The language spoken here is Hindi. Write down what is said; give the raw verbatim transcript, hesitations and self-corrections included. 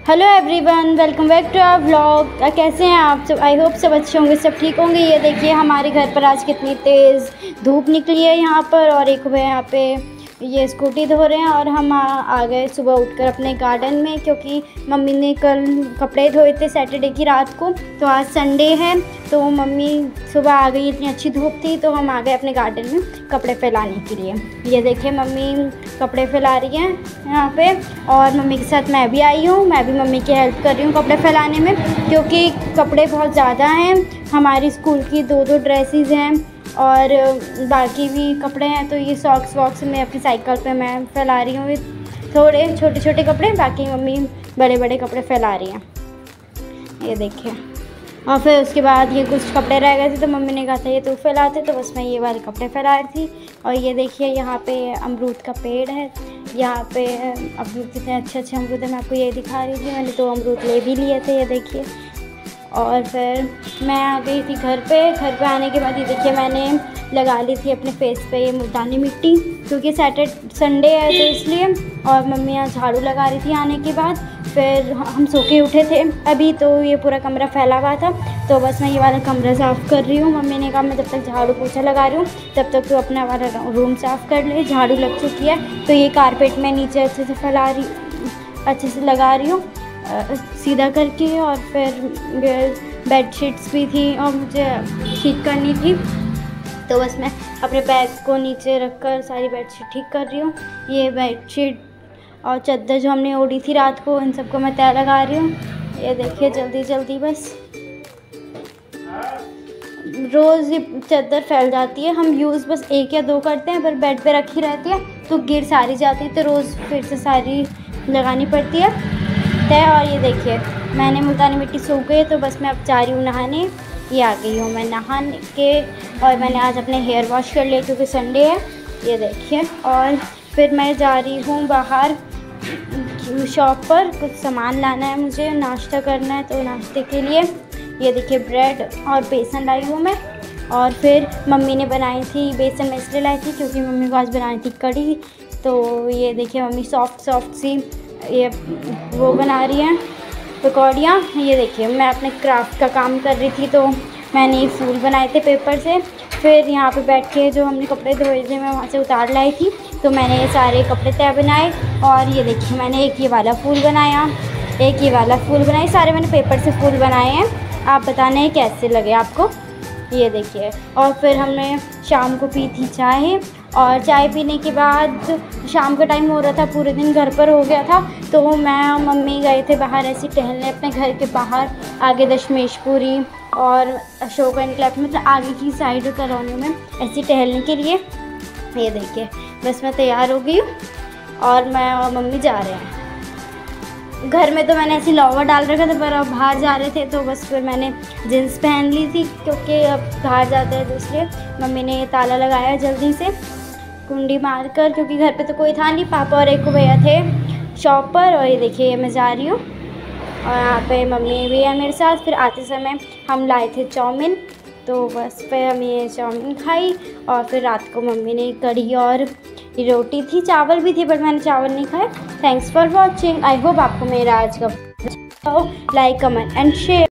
Hello everyone, welcome back to our vlog. कैसे हैं आप सब? आई होप सब अच्छे होंगे, सब ठीक होंगे। ये देखिए हमारे घर पर आज कितनी तेज़ धूप निकली है यहाँ पर, और एक भाई यहाँ पे ये स्कूटी धो रहे हैं। और हम आ, आ गए सुबह उठकर अपने गार्डन में, क्योंकि मम्मी ने कल कपड़े धोए थे सैटरडे की रात को, तो आज संडे है। तो मम्मी सुबह आ गई, इतनी अच्छी धूप थी, तो हम आ गए अपने गार्डन में कपड़े फैलाने के लिए। ये देखिए मम्मी कपड़े फैला रही हैं यहाँ पे, और मम्मी के साथ मैं भी आई हूँ। मैं भी मम्मी की हेल्प कर रही हूँ कपड़े फैलाने में, क्योंकि कपड़े बहुत ज़्यादा हैं। हमारी स्कूल की दो दो ड्रेसेस हैं और बाकी भी कपड़े हैं। तो ये सॉक्स वॉक्स में अपनी साइकिल पे मैं फैला रही हूँ, थोड़े छोटे छोटे कपड़े, बाकी मम्मी बड़े बड़े कपड़े फैला रही हैं। ये देखिए, और फिर उसके बाद ये कुछ कपड़े रह गए थे, तो मम्मी ने कहा था ये तू फैलाते, तो बस मैं ये वाले कपड़े फैला रही थी। और ये देखिए यहाँ पे अमरूद का पेड़ है, यहाँ पे अमरूद कितने अच्छे अच्छे अमरूद है, मैं आपको ये दिखा रही थी। मैंने दो अमरूद ले भी लिए थे, ये देखिए। और फिर मैं आ गई थी घर पे। घर पे आने के बाद ये देखिए मैंने लगा ली थी अपने फेस पे ये मुल्तानी मिट्टी, क्योंकि सैटरडे संडे है तो इसलिए। और मम्मी यहाँ झाड़ू लगा रही थी आने के बाद। फिर हम सो के उठे थे अभी, तो ये पूरा कमरा फैला हुआ था, तो बस मैं ये वाला कमरा साफ़ कर रही हूँ। मम्मी ने कहा मैं जब तक झाड़ू पोछा लगा रही हूँ तब तक तो अपना वाला रूम साफ़ कर ले, झाड़ू लग चुकी है। तो ये कारपेट में नीचे अच्छे से फैला रही, अच्छे से लगा रही हूँ सीधा करके। और फिर बेडशीट्स भी थी और मुझे ठीक करनी थी, तो बस मैं अपने बैग को नीचे रखकर सारी बेडशीट ठीक कर रही हूँ। ये बेडशीट और चादर जो हमने ओढ़ी थी रात को, इन सबको मैं तय लगा रही हूँ। ये देखिए जल्दी जल्दी, बस रोज़ ये चादर फैल जाती है। हम यूज़ बस एक या दो करते हैं, पर बेड पे रखी रहती है तो गिर सारी जाती है, तो रोज़ फिर से सारी लगानी पड़ती है तय। और ये देखिए मैंने मुल्तानी मिट्टी सूख गई, तो बस मैं अब जा रही हूँ नहाने। ये आ गई हूँ मैं नहाने के, और मैंने आज अपने हेयर वॉश कर लिए क्योंकि संडे है। ये देखिए, और फिर मैं जा रही हूँ बाहर शॉप पर, कुछ सामान लाना है मुझे, नाश्ता करना है, तो नाश्ते के लिए ये देखिए ब्रेड और बेसन लाई हूँ मैं। और फिर मम्मी ने बनाई थी, बेसन में इसलिए लाई थी क्योंकि मम्मी को आज बनाई थी कढ़ी। तो ये देखिए मम्मी सॉफ्ट सॉफ्ट सी ये वो बना रही हैं पकौड़ियाँ। ये देखिए मैं अपने क्राफ्ट का काम कर रही थी, तो मैंने ये फूल बनाए थे पेपर से। फिर यहाँ पे बैठ के जो हमने कपड़े धोए थे मैं वहाँ से उतार लाई थी, तो मैंने ये सारे कपड़े तय बनाए। और ये देखिए मैंने एक ये वाला फूल बनाया, एक ये वाला फूल बनाए, सारे मैंने पेपर से फूल बनाए हैं। आप बताना कैसे लगे आपको। ये देखिए, और फिर हमने शाम को पी थी चाय, और चाय पीने के बाद शाम का टाइम हो रहा था, पूरे दिन घर पर हो गया था, तो मैं और मम्मी गए थे बाहर ऐसे टहलने अपने घर के बाहर, आगे दशमेशपुरी और अशोक एनक्लेव, मतलब आगे की साइड कॉलोनी में ऐसे टहलने के लिए। ये देखिए बस मैं तैयार हो गई हूँ और मैं और मम्मी जा रहे हैं। घर में तो मैंने ऐसी लोवर डाल रखा था, पर अब बाहर जा रहे थे तो बस फिर मैंने जीन्स पहन ली थी, क्योंकि अब बाहर जाते हैं तो इसलिए। मम्मी ने ये ताला लगाया जल्दी से कुंडी मार कर, क्योंकि घर पे तो कोई था नहीं, पापा और एक भैया थे शॉप पर। और ये देखिए मैं जा रही हूँ, और यहाँ पे मम्मी भी है मेरे साथ। फिर आते समय हम लाए थे चाउमीन, तो बस फिर हम ये चाउमीन खाई। और फिर रात को मम्मी ने कढ़ी और रोटी थी, चावल भी थी, बट मैंने चावल नहीं खाए। Thanks for watching. I hope आपको मेरा आज का लाइक कमेंट एंड शेयर।